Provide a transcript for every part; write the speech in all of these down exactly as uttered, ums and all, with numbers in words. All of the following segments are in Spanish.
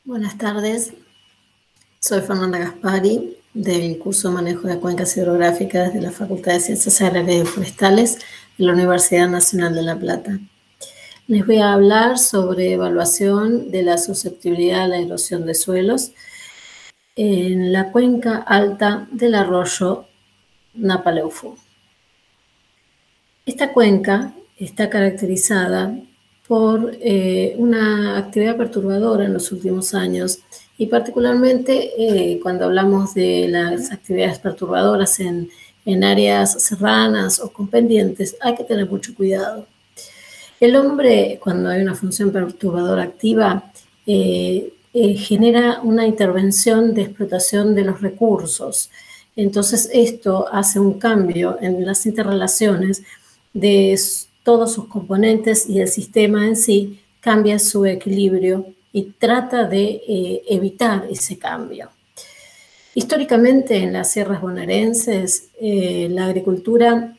Buenas tardes, soy Fernanda Gaspari del curso de Manejo de Cuencas Hidrográficas de la Facultad de Ciencias Agrarias y Forestales de la Universidad Nacional de La Plata. Les voy a hablar sobre evaluación de la susceptibilidad a la erosión de suelos en la cuenca alta del arroyo Napaleufú. Esta cuenca está caracterizada por eh, una actividad perturbadora en los últimos años y particularmente eh, cuando hablamos de las actividades perturbadoras en, en áreas serranas o con pendientes, hay que tener mucho cuidado. El hombre, cuando hay una función perturbadora activa, eh, eh, genera una intervención de explotación de los recursos. Entonces esto hace un cambio en las interrelaciones de todos sus componentes y el sistema en sí cambia su equilibrio y trata de eh, evitar ese cambio. Históricamente en las sierras bonaerenses eh, la agricultura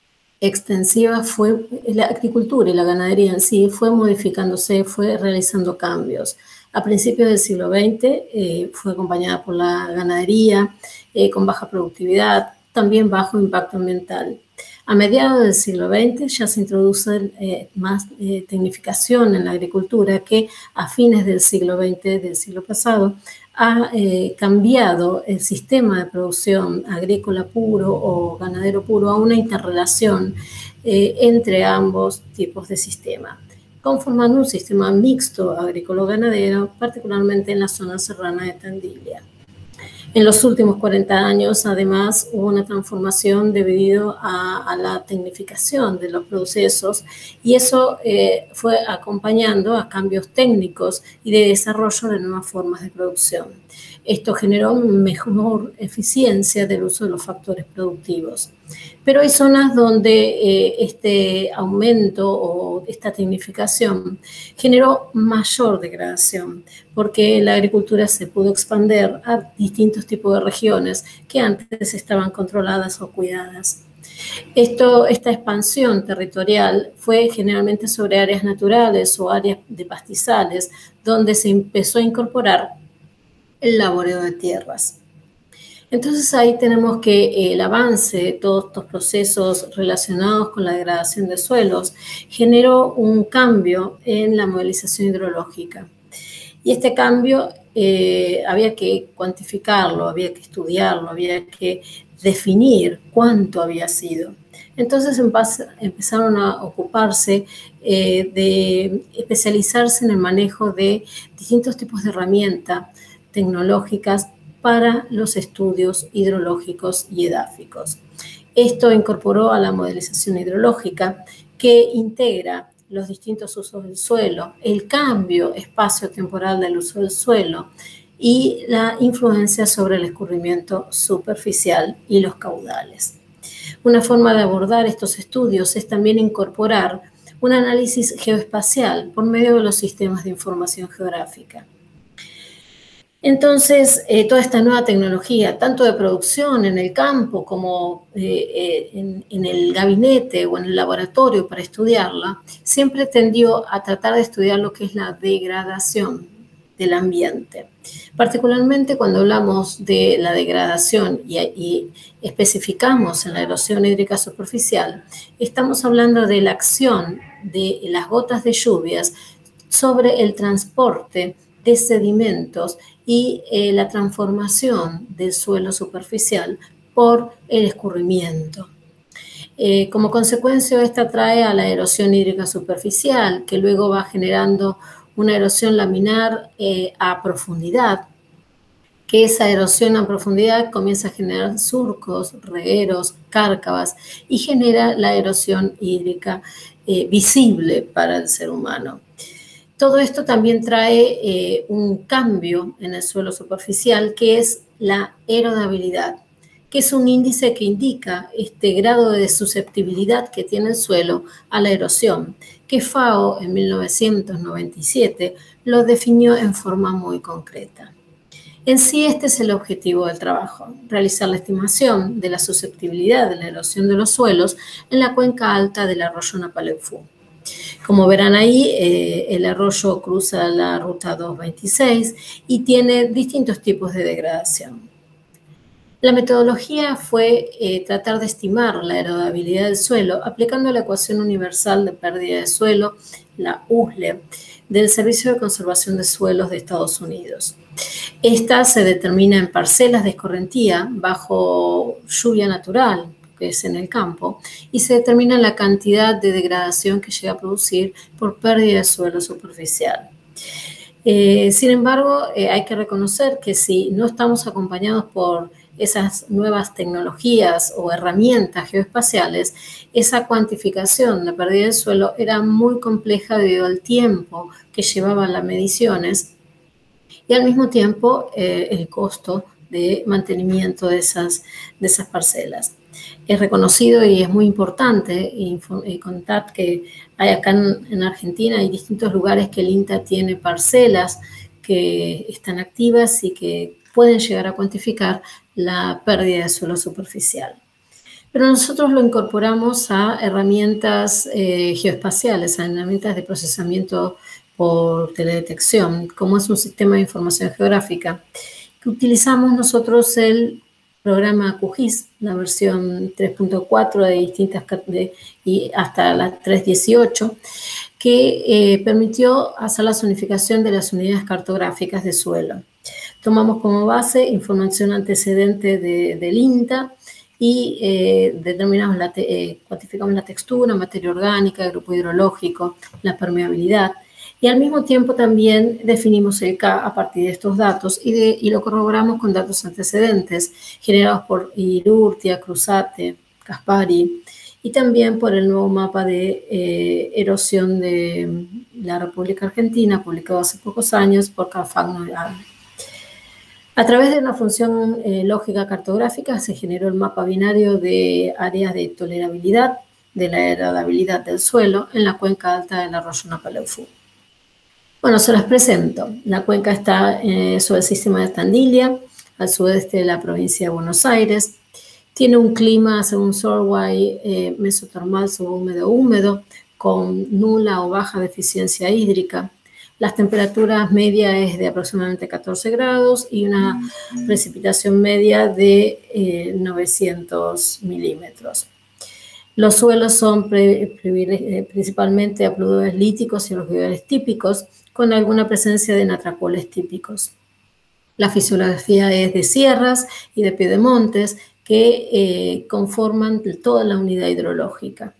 extensiva fue, la agricultura y la ganadería en sí fue modificándose, fue realizando cambios. A principios del siglo veinte eh, fue acompañada por la ganadería eh, con baja productividad, también bajo impacto ambiental. A mediados del siglo veinte ya se introduce eh, más eh, tecnificación en la agricultura que a fines del siglo veinte, del siglo pasado, ha eh, cambiado el sistema de producción agrícola puro o ganadero puro a una interrelación eh, entre ambos tipos de sistema, conformando un sistema mixto agrícola-ganadero, particularmente en la zona serrana de Tandil. En los últimos cuarenta años, además, hubo una transformación debido a, a la tecnificación de los procesos y eso eh, fue acompañando a cambios técnicos y de desarrollo de nuevas formas de producción. Esto generó mejor eficiencia del uso de los factores productivos. Pero hay zonas donde eh, este aumento o esta tecnificación generó mayor degradación, porque la agricultura se pudo expandir a distintos tipos de regiones que antes estaban controladas o cuidadas. Esto, esta expansión territorial fue generalmente sobre áreas naturales o áreas de pastizales, donde se empezó a incorporar el laboreo de tierras. Entonces ahí tenemos que el avance de todos estos procesos relacionados con la degradación de suelos generó un cambio en la movilización hidrológica. Y este cambio eh, había que cuantificarlo, había que estudiarlo, había que definir cuánto había sido. Entonces empezaron a ocuparse eh, de especializarse en el manejo de distintos tipos de herramientas tecnológicas para los estudios hidrológicos y edáficos. Esto incorporó a la modelización hidrológica que integra los distintos usos del suelo, el cambio espacio-temporal del uso del suelo y la influencia sobre el escurrimiento superficial y los caudales. Una forma de abordar estos estudios es también incorporar un análisis geoespacial por medio de los sistemas de información geográfica. Entonces, eh, toda esta nueva tecnología, tanto de producción en el campo como eh, eh, en, en el gabinete o en el laboratorio para estudiarla, siempre tendió a tratar de estudiar lo que es la degradación del ambiente. Particularmente cuando hablamos de la degradación y, y especificamos en la erosión hídrica superficial, estamos hablando de la acción de las gotas de lluvias sobre el transporte de sedimentos y eh, la transformación del suelo superficial por el escurrimiento. Eh, como consecuencia, esta trae a la erosión hídrica superficial, que luego va generando una erosión laminar eh, a profundidad, que esa erosión a profundidad comienza a generar surcos, regueros, cárcavas y genera la erosión hídrica eh, visible para el ser humano. Todo esto también trae eh, un cambio en el suelo superficial, que es la erodabilidad, que es un índice que indica este grado de susceptibilidad que tiene el suelo a la erosión, que FAO en mil novecientos noventa y siete lo definió en forma muy concreta. En sí, este es el objetivo del trabajo, realizar la estimación de la susceptibilidad de la erosión de los suelos en la cuenca alta del arroyo Napaleufú. Como verán ahí, eh, el arroyo cruza la ruta doscientos veintiséis y tiene distintos tipos de degradación. La metodología fue eh, tratar de estimar la heredabilidad del suelo aplicando la ecuación universal de pérdida de suelo, la U S L E, del Servicio de Conservación de Suelos de Estados Unidos. Esta se determina en parcelas de escorrentía bajo lluvia natural, que es en el campo, y se determina la cantidad de degradación que llega a producir por pérdida de suelo superficial. Eh, sin embargo, eh, hay que reconocer que si no estamos acompañados por esas nuevas tecnologías o herramientas geoespaciales, esa cuantificación de pérdida de suelo era muy compleja debido al tiempo que llevaban las mediciones y al mismo tiempo eh, el costo de mantenimiento de esas, de esas parcelas. Es reconocido y es muy importante contar que hay acá en, en Argentina hay distintos lugares que el INTA tiene parcelas que están activas y que pueden llegar a cuantificar la pérdida de suelo superficial. Pero nosotros lo incorporamos a herramientas eh, geoespaciales, a herramientas de procesamiento por teledetección, como es un sistema de información geográfica, que utilizamos nosotros el programa QGIS, la versión tres punto cuatro de distintas de, y hasta la tres punto dieciocho, que eh, permitió hacer la zonificación de las unidades cartográficas de suelo. Tomamos como base información antecedente de, del INTA y eh, determinamos la te, eh, cuantificamos la textura, materia orgánica, grupo hidrológico, la permeabilidad. Y al mismo tiempo también definimos el K a partir de estos datos y, de, y lo corroboramos con datos antecedentes generados por Irurtia, Cruzate, Caspari y también por el nuevo mapa de eh, erosión de la República Argentina, publicado hace pocos años por Calfagno y Al. A través de una función eh, lógica cartográfica se generó el mapa binario de áreas de tolerabilidad de la heredabilidad del suelo en la cuenca alta del arroyo Napaleufú. Bueno, se las presento. La cuenca está eh, sobre el sistema de Tandillia, al sudeste de la provincia de Buenos Aires. Tiene un clima, según Survey, eh, mesotermal subhúmedo húmedo, con nula o baja deficiencia hídrica. Las temperaturas medias es de aproximadamente catorce grados y una precipitación media de eh, novecientos milímetros. Los suelos son pre, pre, principalmente apludores líticos y alrededores típicos, con alguna presencia de natracoles típicos. La fisiografía es de sierras y de piedemontes que eh, conforman toda la unidad hidrológica.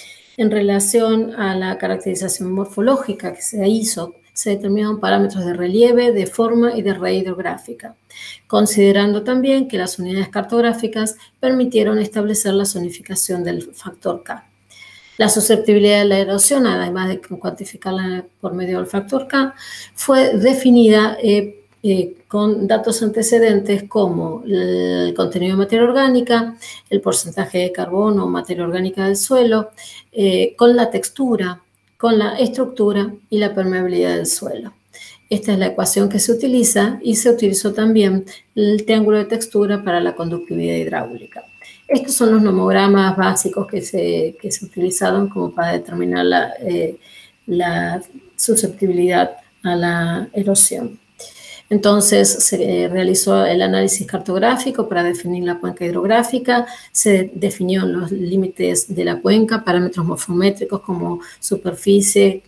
En relación a la caracterización morfológica que se hizo, se determinaron parámetros de relieve, de forma y de red hidrográfica, considerando también que las unidades cartográficas permitieron establecer la zonificación del factor K. La susceptibilidad de la erosión, además de cuantificarla por medio del factor K, fue definida eh, eh, con datos antecedentes como el contenido de materia orgánica, el porcentaje de carbono o materia orgánica del suelo, eh, con la textura, con la estructura y la permeabilidad del suelo. Esta es la ecuación que se utiliza y se utilizó también el triángulo de textura para la conductividad hidráulica. Estos son los nomogramas básicos que se, que se utilizaron como para determinar la, eh, la susceptibilidad a la erosión. Entonces se realizó el análisis cartográfico para definir la cuenca hidrográfica, se definió los límites de la cuenca, parámetros morfométricos como superficie,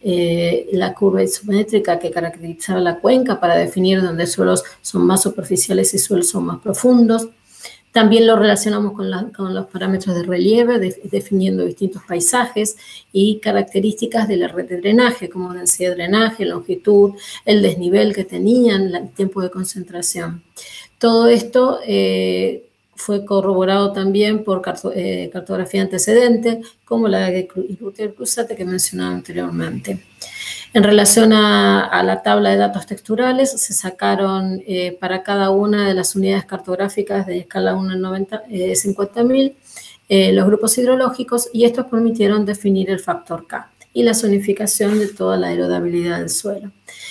eh, la curva isométrica que caracterizaba la cuenca para definir dónde suelos son más superficiales y suelos son más profundos. También lo relacionamos con, la, con los parámetros de relieve, de, definiendo distintos paisajes y características de la red de drenaje, como densidad de drenaje, longitud, el desnivel que tenían, el tiempo de concentración. Todo esto eh, fue corroborado también por carto, eh, cartografía antecedente, como la de Irurtia y Cruzate que mencionaba anteriormente. En relación a, a la tabla de datos texturales, se sacaron eh, para cada una de las unidades cartográficas de escala uno a cincuenta mil eh, los grupos hidrológicos y estos permitieron definir el factor K y la zonificación de toda la heredabilidad del suelo.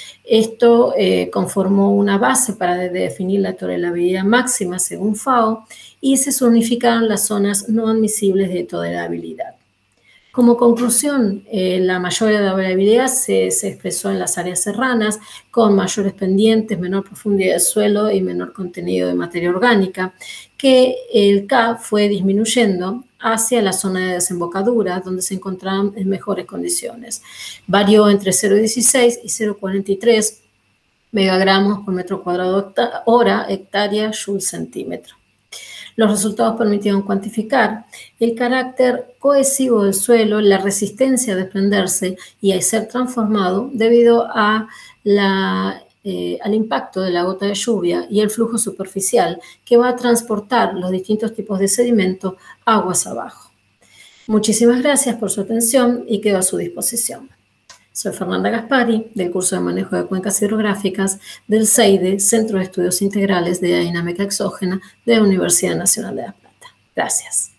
Esto eh, conformó una base para de definir la tolerabilidad máxima según FAO y se zonificaron las zonas no admisibles de tolerabilidad. Como conclusión, eh, la mayor variabilidad se, se expresó en las áreas serranas, con mayores pendientes, menor profundidad de suelo y menor contenido de materia orgánica, que el K fue disminuyendo hacia la zona de desembocadura, donde se encontraban en mejores condiciones. Varió entre cero coma dieciséis y cero coma cuarenta y tres megagramos por metro cuadrado hora, hectárea, joule, centímetro. Los resultados permitieron cuantificar el carácter cohesivo del suelo, la resistencia a desprenderse y a ser transformado debido a la, eh, al impacto de la gota de lluvia y el flujo superficial que va a transportar los distintos tipos de sedimento aguas abajo. Muchísimas gracias por su atención y quedo a su disposición. Soy Fernanda Gaspari, del curso de manejo de cuencas hidrográficas del C E I D E, Centro de Estudios Integrales de Dinámica Exógena de la Universidad Nacional de La Plata. Gracias.